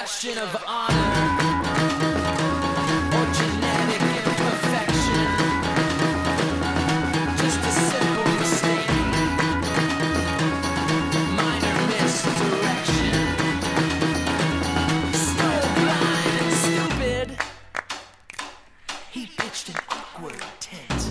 question of honor or genetic imperfection. Just a simple mistake, minor misdirection. So blind and stupid, he pitched an awkward tent.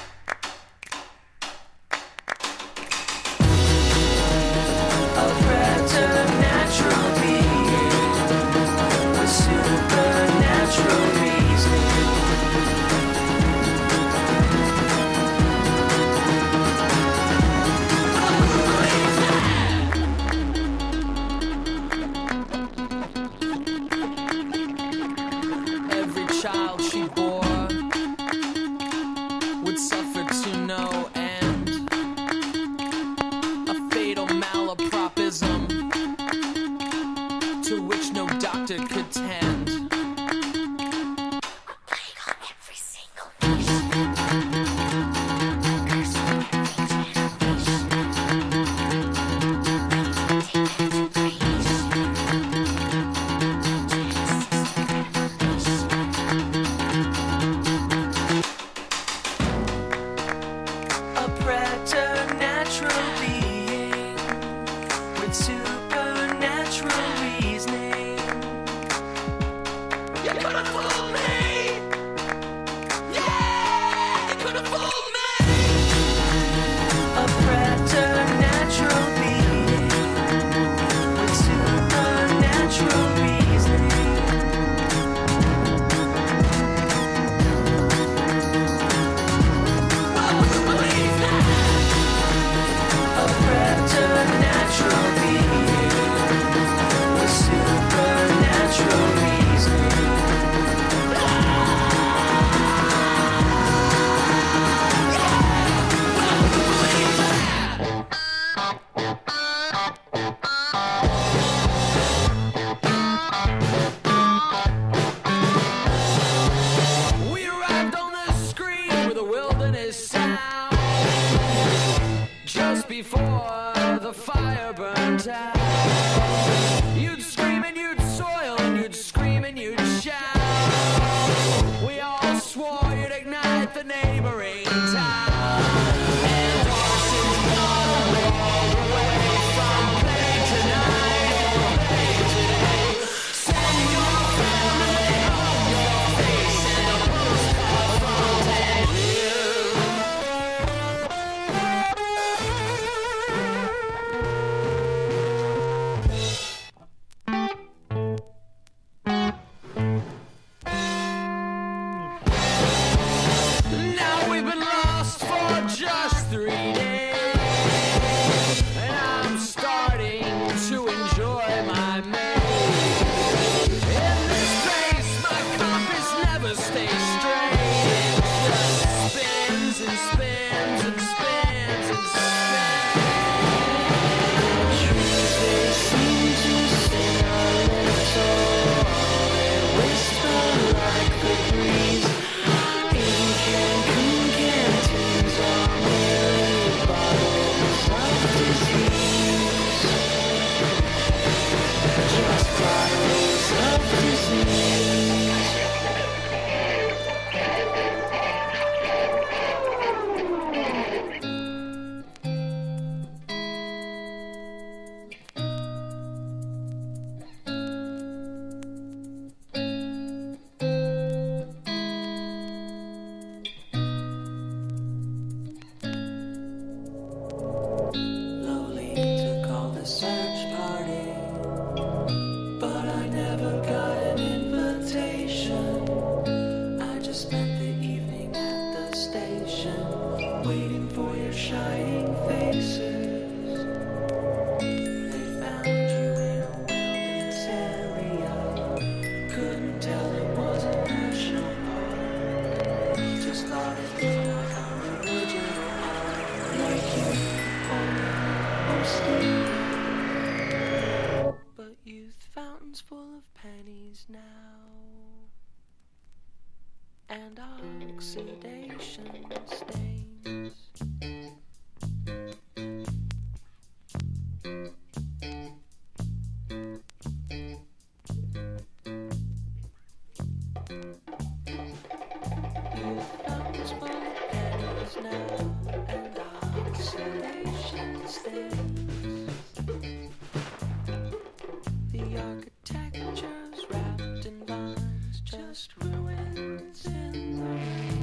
A preternatural being with supernatural reasoning. Every child she bore would suffer to no end. A fatal malapropism to which no doctor could tend. A plague on every single nation. Curse on every generation. Take that to creation. A preternatural being with supernatural reasoning. You could've fooled me! Yeah! You could've fooled me! A preternatural being with supernatural reasoning. Well, would you believe that? A preternatural being with supernatural reasoning. We arrived on the screen with a wilderness sound just before the fire burnt out. You'd scream and you'd soil and you'd scream and you'd shout. We all swore you'd ignite the neighboring town. And horses gone all the way from play tonight or play today. Send your family home, your face in a postcard from 10 years. Now we've been lost for just 3 days, and I'm starting to enjoy my maze. In this place, my compass never stays straight. It just spins and spins and spins and spins. Trees, they seem to sing a little, they whisper like the breeze. Ink and coon canteens are merely bottles of disease. Just bottles of disease. Lolita called a search party, but I never got an invitation. I just spent the evening at the station, waiting for your shining faces. They found you in a wilderness area. Couldn't tell it was a national park. Just thought it looked like original art, like you or Steve. But youth fountains full of pennies now, and oxidation stains. is full of pennies now, and isolation stays. The architecture's wrapped in vines, just ruins in the rain.